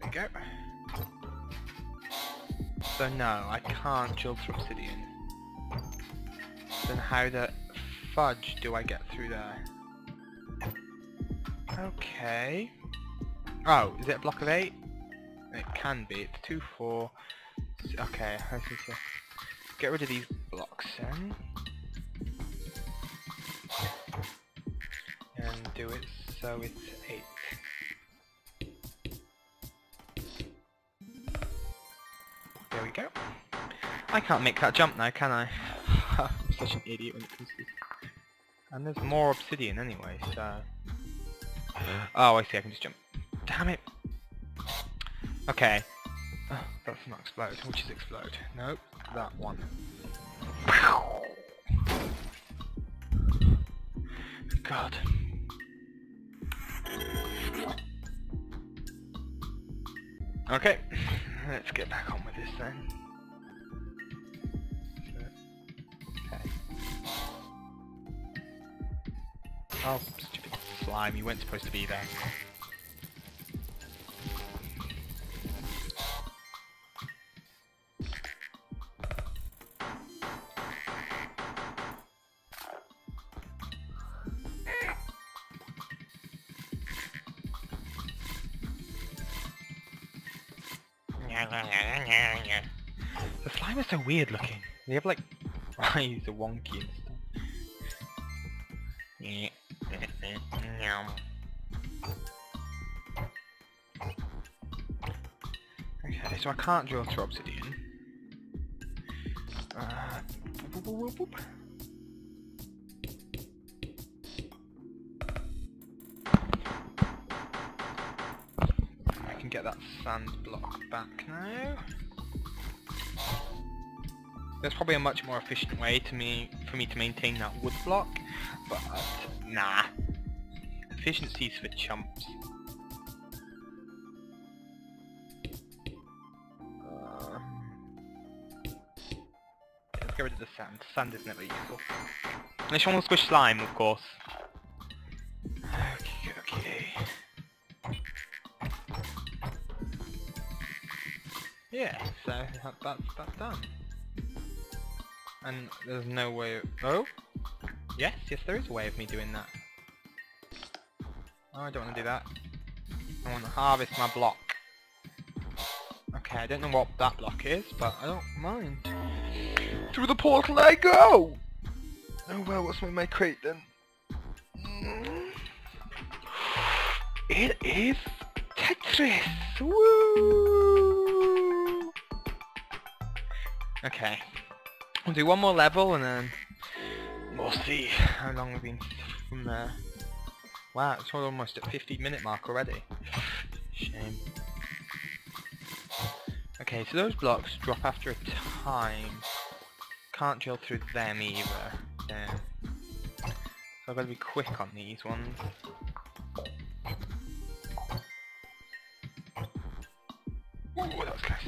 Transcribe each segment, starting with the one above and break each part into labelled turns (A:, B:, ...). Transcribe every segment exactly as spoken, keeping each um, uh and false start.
A: we go. So no, I can't drill through obsidian. Then how the fudge do I get through there? Okay. Oh, is it a block of eight? It can be. It's two, four. Okay, I need to get rid of these blocks then. And do it so it's eight. There we go. I can't make that jump now, can I? I'm such an idiot when it comes to this. And there's more obsidian anyway, so... Oh, I see, I can just jump. Damn it! Okay. Oh, that's not explode. Which is explode? Nope, that one. God. Okay, let's get back on with this then. Okay. Oh, stupid slime, you weren't supposed to be there. The slime is so weird looking. They have like eyes are wonky and stuff. Okay, so I can't drill through obsidian. Uh, boop, boop, boop, boop. I can get that sand block back now. There's probably a much more efficient way to me for me to maintain that wood block, but nah. Efficiency's for chumps. Um, let's get rid of the sand. Sand is never useful. Unless you want to squish slime, of course. Okay, okay. Yeah, so that, that's that's done. And there's no way of... Oh? Yes, yes there is a way of me doing that. Oh, I don't want to do that. I want to harvest my block. Okay, I don't know what that block is, but I don't mind. Through the portal I go! Oh well, what's in my crate then? Mm. It is Tetris! Woo! Okay. We'll do one more level and then we'll see how long we've been from there. Wow, it's almost at fifty minute mark already. Shame. Okay, so those blocks drop after a time. Can't drill through them either. Yeah. So I've got to be quick on these ones. Ooh, that was close.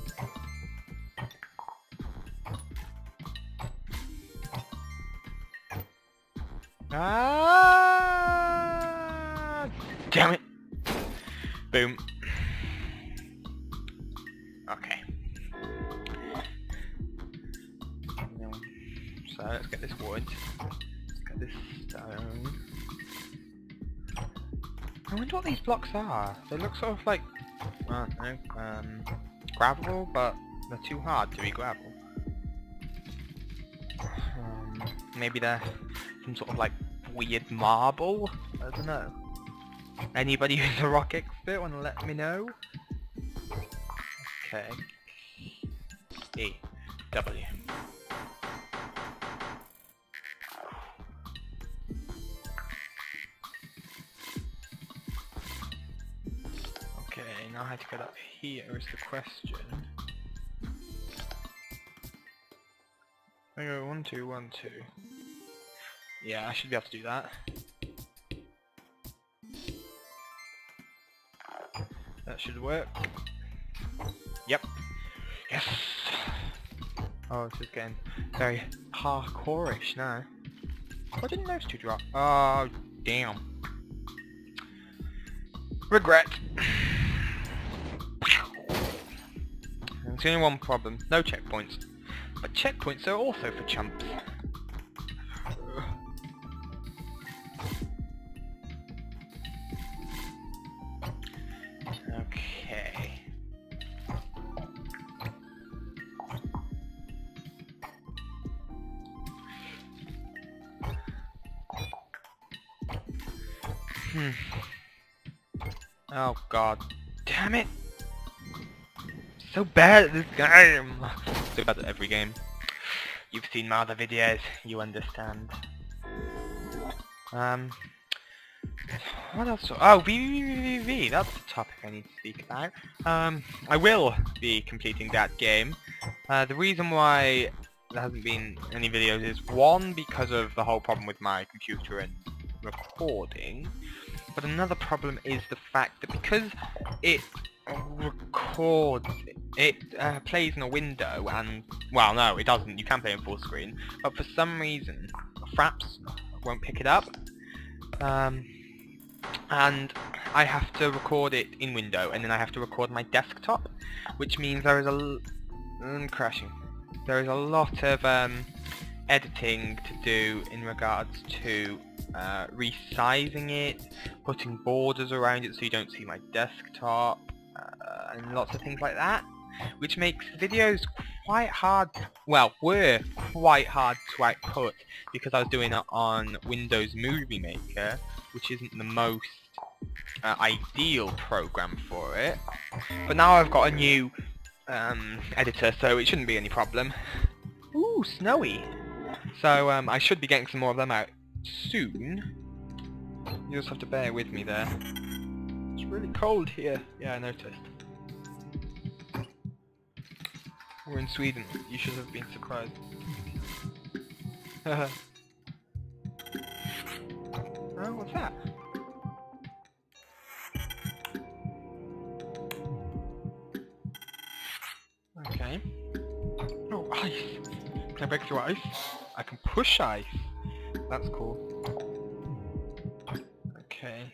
A: Ah! Damn it! Boom. Okay. So let's get this wood. Let's get this stone. I wonder what these blocks are. They look sort of like, I don't know, um, gravel, but they're too hard to be gravel. Um, maybe they're some sort of like weird marble? I don't know. Anybody who's a rock expert want to let me know? Okay. E. W. Okay, now I have to get up here is the question. I go one, two, one, two. Yeah, I should be able to do that. That should work. Yep. Yes! Oh, this is getting very parkourish now. Why didn't those two drop? Oh, damn. Regret. It's only one problem. No checkpoints. But checkpoints are also for chumps. Okay. Hmm. Oh god. Damn it! So bad at this game! So bad at every game. You've seen my other videos, you understand. Um... What else? Oh, V V V V V, that's the topic I need to speak about. Um, I will be completing that game. Uh, the reason why there hasn't been any videos is, one, because of the whole problem with my computer and recording, but another problem is the fact that because it records, it uh, plays in a window and, well no it doesn't, you can play in full screen, but for some reason Fraps won't pick it up, um, and I have to record it in window and then I have to record my desktop, which means there is a l I'm crashing. There is a lot of um, editing to do in regards to uh, resizing it, putting borders around it so you don't see my desktop, uh, and lots of things like that, which makes videos quite hard, well, were quite hard to output because I was doing it on Windows Movie Maker, which isn't the most uh, ideal program for it. But now I've got a new um, editor, so it shouldn't be any problem. Ooh, snowy! So um, I should be getting some more of them out soon. You just have to bear with me there. It's really cold here. Yeah, I noticed. We're in Sweden. You should have been surprised. Oh, what's that? Okay. Oh, ice! Can I break through ice? I can push ice! That's cool. Okay.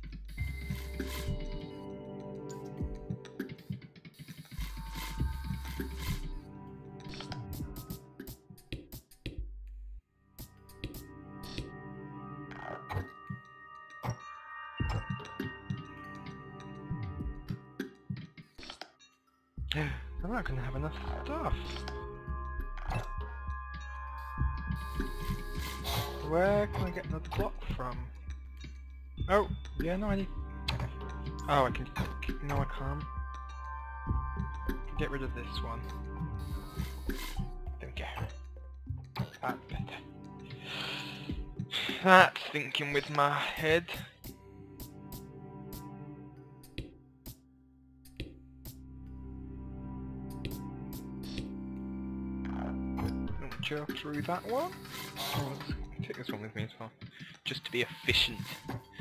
A: I'm not gonna have enough stuff. Where can I get another block from? Oh, yeah, no, I need... Oh, I can... No, I can't. I can get rid of this one. There we go. That's better. That's thinking with my head. Through that one. Oh, let's take this one with me as well, just to be efficient.